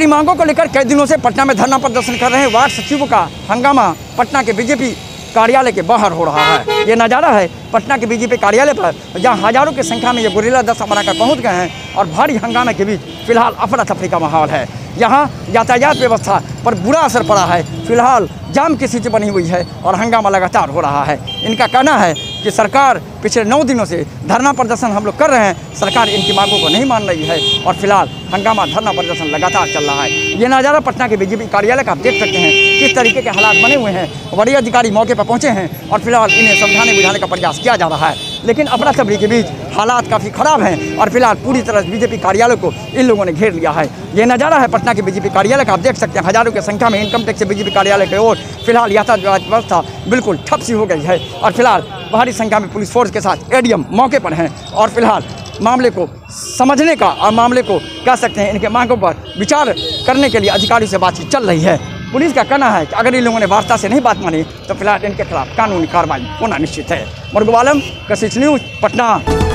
मांगों को लेकर कई दिनों से पटना में धरना प्रदर्शन कर रहे वार्ड सचिवों का हंगामा पटना के बीजेपी कार्यालय के बाहर हो रहा है। ये नज़ारा है पटना के बीजेपी कार्यालय पर, जहां हजारों की संख्या में ये गुरिल्ला दस्ता बनाकर पहुंच गए हैं और भारी हंगामे के बीच फिलहाल अफरा तफरी का माहौल है। यहाँ यातायात व्यवस्था पर बुरा असर पड़ा है। फिलहाल जाम की स्थिति बनी हुई है और हंगामा लगातार हो रहा है। इनका कहना है कि सरकार पिछले 9 दिनों से धरना प्रदर्शन हम लोग कर रहे हैं, सरकार इनकी मांगों को नहीं मान रही है और फिलहाल हंगामा धरना प्रदर्शन लगातार चल रहा है। ये नज़ारा पटना के बीजेपी कार्यालय का आप देख सकते हैं किस तरीके के हालात बने हुए हैं। वरीय अधिकारी मौके पर पहुंचे हैं और फिलहाल इन्हें समझाने बुझाने का प्रयास किया जा रहा है, लेकिन अफरा तफरी के बीच हालात काफ़ी ख़राब हैं और फिलहाल पूरी तरह बीजेपी कार्यालय को इन लोगों ने घेर लिया है। ये नज़ारा है पटना के बीजेपी कार्यालय का, आप देख सकते हैं हजारों की संख्या में इनकम टैक्स से बीजेपी कार्यालय की ओर फिलहाल यातायात व्यवस्था बिल्कुल ठप सी हो गई है और फिलहाल भारी संख्या में पुलिस फोर्स के साथ एडीएम मौके पर हैं और फिलहाल मामले को समझने का और मामले को कह सकते हैं इनके मांगों पर विचार करने के लिए अधिकारियों से बातचीत चल रही है। पुलिस का कहना है कि अगर इन लोगों ने वार्ता से नहीं बात मानी तो फिलहाल इनके खिलाफ कानूनी कार्रवाई होना निश्चित है। गोलंबर, कशिश न्यूज़, पटना।